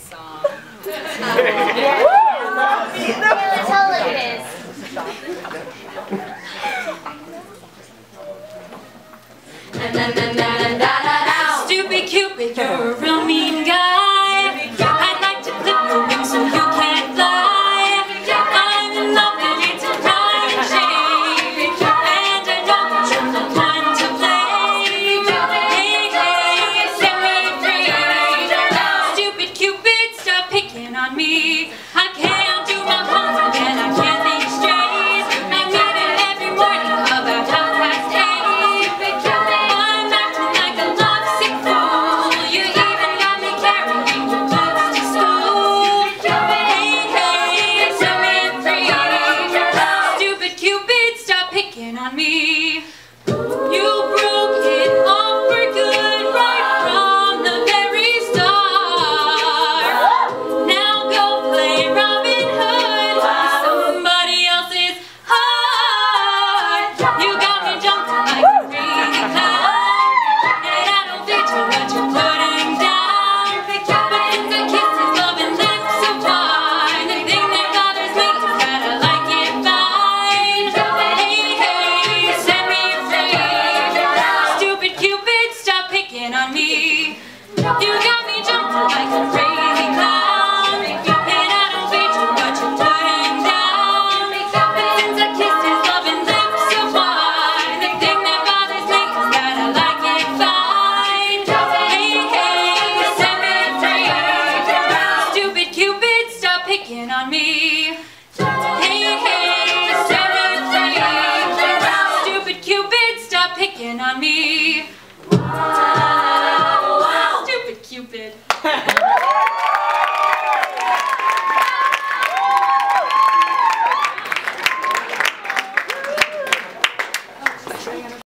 song. Let's tell it is. Stupid Cupid, you're a real mean guy. I'd like to clip your wings so you can't fly. I'm in love and it's a crying shame, and I know that you're the one to blame. Hey, hey, set me free. Stupid Cupid, stop picking on me. I can't do my homework and I can't think straight. I meet it every morning about 8:30. I'm acting like a lovesick fool. You even got me carrying your books to school. Hey, hey, set me free. Stupid Cupid, stop picking on me. You broke it off for good right from the very start. Now go play Robin Hood with somebody else's heart. You got me jumping like a crazy clown, and I don't fit to what you're putting down. But since I kissed his loving lips so fine, the thing that bothers me is that I like it fine. Hey, hey, set me free. Stupid Cupid, stop picking on me. You got me jumping like a crazy clown, and I don't fit to what you're putting down. But since I kissed his loving lips so fine, the thing that bothers me is that I like it fine. Hey, hey, set me free. Stupid Cupid, stop picking on me. Hey, hey, set me free. Stupid Cupid, stop picking on me. Stupid Cupid.